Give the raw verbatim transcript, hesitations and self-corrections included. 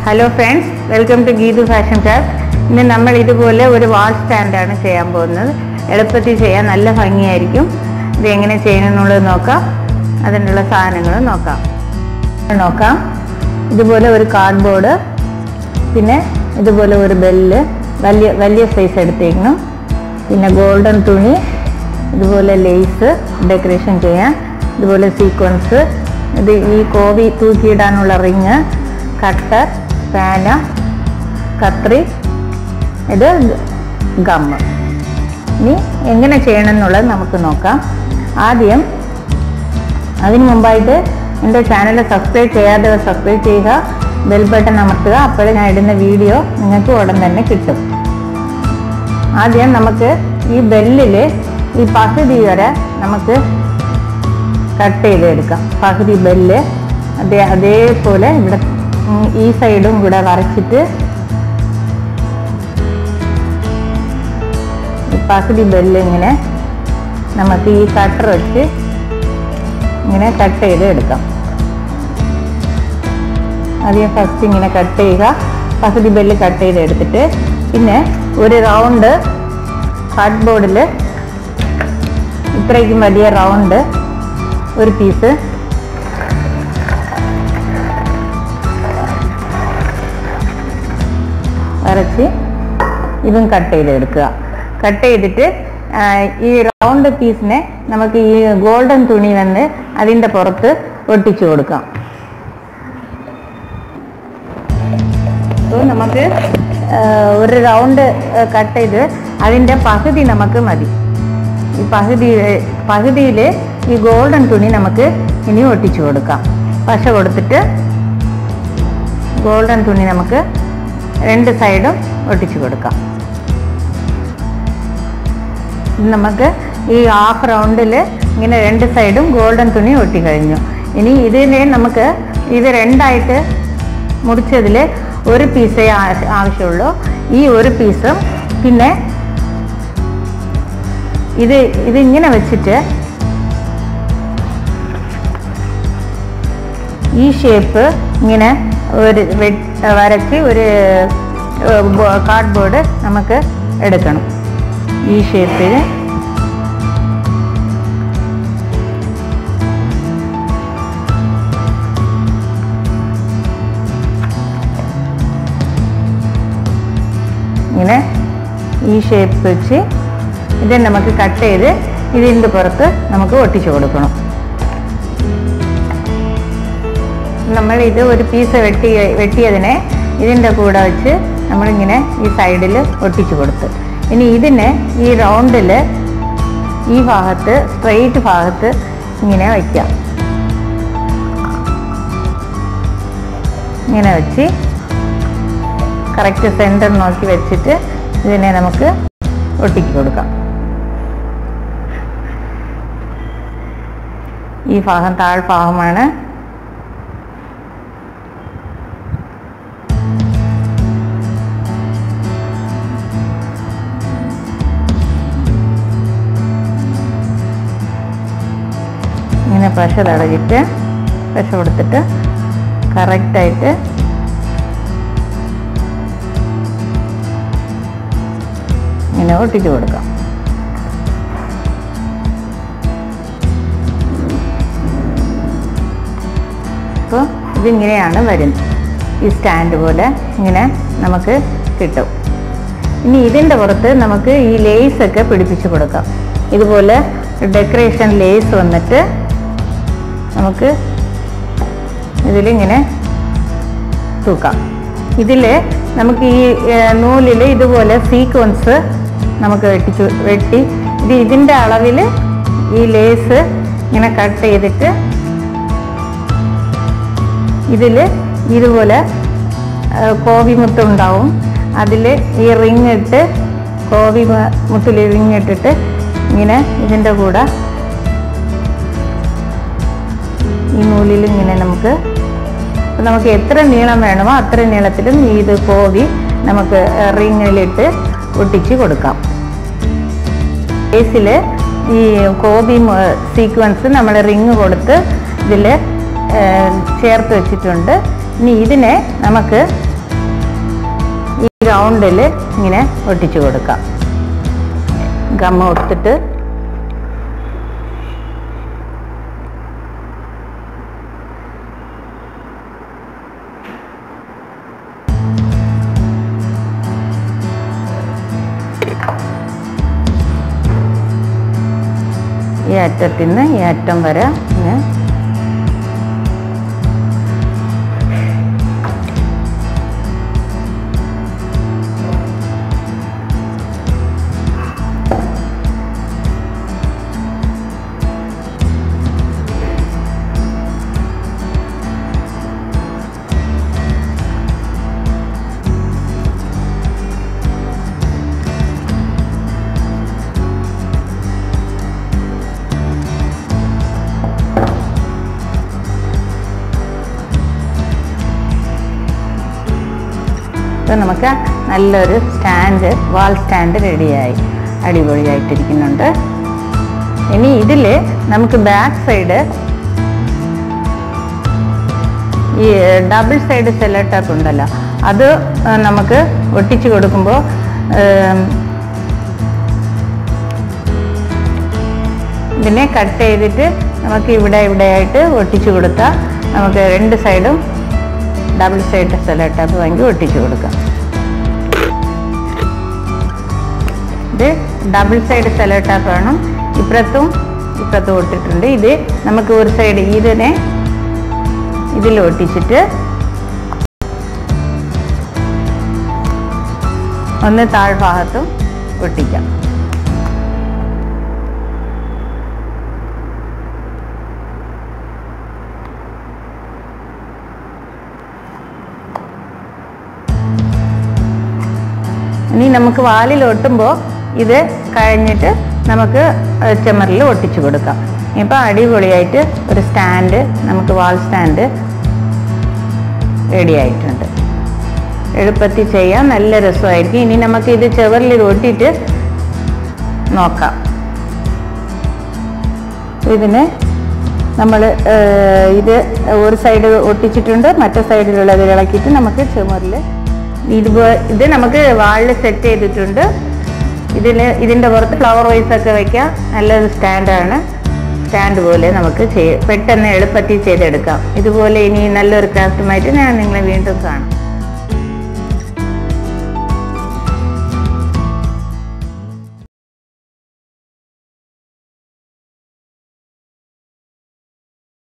Hello friends, welcome to Geetu Fashion Craft. ഇന്ന് നമ്മൾ ഇതുപോലെ ഒരു വാൾ സ്റ്റാൻഡ് ആണ് ചെയ്യാൻ പോകുന്നത്. എളുപ്പത്തിൽ ചെയ്യാൻ നല്ല ഭംഗിയായിരിക്കും. ഇത് എങ്ങനെ ചെയ്യണമെന്നുള്ളത് നോക്കാം. അതിനുള്ള സാധനങ്ങൾ നോക്കാം. നോക്കാം. ഇതുപോലെ ഒരു കാർഡ്ബോർഡ്, പിന്നെ ഇതുപോലെ ഒരു ബെല്ല്, വലിയ വലിയ സൈസ് എടുത്തേക്കണം. പിന്നെ ഗോൾഡൻ തുണി, ഇതുപോലെ ലേസ് ഡെക്കറേഷൻ ചെയ്യാൻ, ഇതുപോലെ സീക്വൻസ്, ഇത് ഈ കോവി തൂക്കിയിടാനുള്ള റിങ്, കട്ടർ, പാന, കത്രി, ഇത് ഗമ്മ്. ഇനി എങ്ങനെ ചെയ്യണം എന്നുള്ളത് നമുക്ക് നോക്കാം. ആദ്യം അതിന് മുമ്പായിട്ട് എൻ്റെ ചാനൽ സബ്സ്ക്രൈബ് ചെയ്യാതെ സബ്സ്ക്രൈബ് ചെയ്യുക, ബെൽ ബട്ടൺ അമർത്തുക. അപ്പോഴേ ഞാൻ ഇടുന്ന വീഡിയോ നിങ്ങൾക്ക് ഉടൻ തന്നെ കിട്ടും. ആദ്യം നമുക്ക് ഈ ബെല്ലിൽ ഈ പകുതി വരെ നമുക്ക് കട്ട് ചെയ്തെടുക്കാം. പകുതി ബെല്ല് അതേ അതേപോലെ ഇവിടെ ഈ സൈഡും കൂടെ വരച്ചിട്ട് പകുതി ബെല്ല് ഇങ്ങനെ നമുക്ക് ഈ കട്ടർ വെച്ച് ഇങ്ങനെ കട്ട് ചെയ്ത് എടുക്കാം. ആദ്യം ഫസ്റ്റ് ഇങ്ങനെ കട്ട് ചെയ്യുക, പകുതി ബെല്ല് കട്ട് ചെയ്ത് എടുത്തിട്ട് പിന്നെ ഒരു റൗണ്ട് കാർഡ്ബോർഡിൽ ഇത്രയ്ക്കും വലിയ റൗണ്ട് ഒരു പീസ് വരച്ച് ഇതും കട്ട് ചെയ്തെടുക്കുക. കട്ട് ചെയ്തിട്ട് ഈ റൗണ്ട് പീസിനെ നമുക്ക് ഈ ഗോൾഡൻ തുണി വന്ന് അതിൻ്റെ പുറത്ത് ഒട്ടിച്ചു കൊടുക്കാം. അപ്പോൾ നമുക്ക് ഒരു റൗണ്ട് കട്ട് ചെയ്ത് അതിൻ്റെ പകുതി നമുക്ക് മതി. ഈ പകുതി പകുതിയിൽ ഈ ഗോൾഡൻ തുണി നമുക്ക് ഇനി ഒട്ടിച്ചു കൊടുക്കാം. പശ കൊടുത്തിട്ട് ഗോൾഡൻ തുണി നമുക്ക് രണ്ട് സൈഡും ഒട്ടിച്ചു കൊടുക്കാം. നമുക്ക് ഈ ഹാഫ് റൗണ്ടിൽ ഇങ്ങനെ രണ്ട് സൈഡും ഗോൾഡൻ തുണി ഒട്ടി കഴിഞ്ഞു. ഇനി ഇതിനെ നമുക്ക് ഇത് രണ്ടായിട്ട് മുറിച്ചതിൽ ഒരു പീസേ ആവശ്യമുള്ളൂ. ഈ ഒരു പീസും പിന്നെ ഇത് ഇതിങ്ങനെ വെച്ചിട്ട് ഈ ഷേപ്പ് ഇങ്ങനെ ഒരു വരച്ച് ഒരു കാർഡ്ബോർഡ് നമുക്ക് എടുക്കണം. ഈ ഷേപ്പിൽ ഇങ്ങനെ ഈ ഷേപ്പ് വെച്ച് ഇത് നമുക്ക് കട്ട് ചെയ്ത് ഇതിൻ്റെ പുറത്ത് നമുക്ക് ഒട്ടിച്ചു കൊടുക്കണം. നമ്മൾ ഇത് ഒരു പീസ് വെട്ടി വെട്ടിയതിനെ ഇതിൻ്റെ കൂടെ വെച്ച് നമ്മളിങ്ങനെ ഈ സൈഡിൽ ഒട്ടിച്ചു കൊടുത്ത് ഇനി ഇതിനെ ഈ റൗണ്ടിൽ ഈ ഭാഗത്ത് സ്ട്രെയിറ്റ് ഭാഗത്ത് ഇങ്ങനെ വയ്ക്കാം. ഇങ്ങനെ വെച്ച് കറക്റ്റ് സെൻറ്റർ നോക്കി വെച്ചിട്ട് ഇതിനെ നമുക്ക് ഒട്ടിച്ചു കൊടുക്കാം. ഈ ഭാഗം താഴ്ഭാഗമാണ്. ഇങ്ങനെ പശ തടവിട്ട് പശ കൊടുത്തിട്ട് കറക്റ്റായിട്ട് ഇങ്ങനെ ഒട്ടിച്ചു കൊടുക്കാം. അപ്പോൾ ഇതിങ്ങനെയാണ് വരുന്നത്. ഈ സ്റ്റാൻഡ് പോലെ ഇങ്ങനെ നമുക്ക് കിട്ടും. ഇനി ഇതിൻ്റെ പുറത്ത് നമുക്ക് ഈ ലേസൊക്കെ പിടിപ്പിച്ച് കൊടുക്കാം. ഇതുപോലെ ഡെക്കറേഷൻ ലേസ് വന്നിട്ട് നമുക്ക് ഇതിലിങ്ങനെ തൂക്കാം. ഇതിൽ നമുക്ക് ഈ നൂലിൽ ഇതുപോലെ സീക്വൻസ് നമുക്ക് വെട്ടിച്ചു വെട്ടി ഇത് ഇതിൻ്റെ അളവിൽ ഈ ലേസ് ഇങ്ങനെ കട്ട് ചെയ്തിട്ട് ഇതിൽ ഇതുപോലെ കോവി മുത്തുണ്ടാവും. അതിൽ ഈ റിങ് ഇട്ട് കോവി മുത്തിൽ റിങ് ഇട്ടിട്ട് ഇങ്ങനെ ഇതിൻ്റെ കൂടെ ഈ നൂലിൽ ഇങ്ങനെ നമുക്ക് നമുക്ക് എത്ര നീളം വേണമോ അത്ര നീളത്തിലും ഇത് കോവി നമുക്ക് റിങ്ങിലിട്ട് ഒട്ടിച്ച് കൊടുക്കാം. ലേസിൽ ഈ കോവി സീക്വൻസ് നമ്മൾ റിങ് കൊടുത്ത് ഇതിൽ ചേർത്ത് വെച്ചിട്ടുണ്ട്. ഇനി ഇതിനെ നമുക്ക് ഈ റൗണ്ടിൽ ഇങ്ങനെ ഒട്ടിച്ചു കൊടുക്കാം. ഗമ്മ കൊടുത്തിട്ട് ഈ അറ്റത്തിൽ നിന്ന് ഈ അറ്റം വരെ ഇങ്ങനെ അപ്പോൾ നമുക്ക് നല്ലൊരു സ്റ്റാൻഡ്, വാൾ സ്റ്റാൻഡ് റെഡിയായി, അടിപൊളിയായിട്ടിരിക്കുന്നുണ്ട്. ഇനി ഇതിൽ നമുക്ക് ബാക്ക് സൈഡ് ഈ ഡബിൾ സൈഡ് സെല്ലോ ടാപ്പ് ഉണ്ടല്ലോ, അത് നമുക്ക് ഒട്ടിച്ചു കൊടുക്കുമ്പോൾ ഇതിനെ കട്ട് ചെയ്തിട്ട് നമുക്ക് ഇവിടെ ഇവിടെയായിട്ട് ഒട്ടിച്ചു കൊടുത്താൽ നമുക്ക് രണ്ട് സൈഡും ഡബിൾ സൈഡ് സെല്ലോ ടാപ്പ് വാങ്ങി ഒട്ടിച്ചു കൊടുക്കാം. ഇത് ഡബിൾ സൈഡ് സെല്ലോ ടാപ്പ് വേണം. ഇപ്പുറത്തും ഇപ്പുറത്തും ഒട്ടിട്ടുണ്ട്. ഇത് നമുക്ക് ഒരു സൈഡ് ഇതിനെ ഇതിൽ ഒട്ടിച്ചിട്ട് ഒന്ന് താഴ്ഭാഗത്തും ഒട്ടിക്കാം. ഇനി നമുക്ക് വാലിൽ ഒട്ടുമ്പോൾ ഇത് കഴിഞ്ഞിട്ട് നമുക്ക് ചുമരിൽ ഒട്ടിച്ചു കൊടുക്കാം. ഇപ്പോൾ അടിപൊളിയായിട്ട് ഒരു സ്റ്റാൻഡ്, നമുക്ക് വാൾ സ്റ്റാൻഡ് റെഡി ആയിട്ടുണ്ട്. എളുപ്പത്തിൽ ചെയ്യാൻ നല്ല രസമായിരിക്കും. ഇനി നമുക്ക് ഇത് ചുവരിൽ ഒട്ടിയിട്ട് നോക്കാം. ഇതിന് നമ്മൾ ഇത് ഒരു സൈഡ് ഒട്ടിച്ചിട്ടുണ്ട്, മറ്റേ സൈഡിലുള്ളത് ഇളക്കിയിട്ട് നമുക്ക് ചുമരിൽ ഇത് ഇത് നമുക്ക് വാളിൽ സെറ്റ് ചെയ്തിട്ടുണ്ട്. ഇതിന് ഇതിൻ്റെ പുറത്ത് ഫ്ലവർ വൈസ് ഒക്കെ വയ്ക്കാം. നല്ലൊരു സ്റ്റാൻഡാണ്. സ്റ്റാൻഡ് പോലെ നമുക്ക് ചെയ്യ പെട്ടെന്ന് എളുപ്പത്തിൽ ചെയ്തെടുക്കാം. ഇതുപോലെ ഇനി നല്ലൊരു ക്രാഫ്റ്റുമായിട്ട് ഞാൻ നിങ്ങളെ വീണ്ടും കാണാം.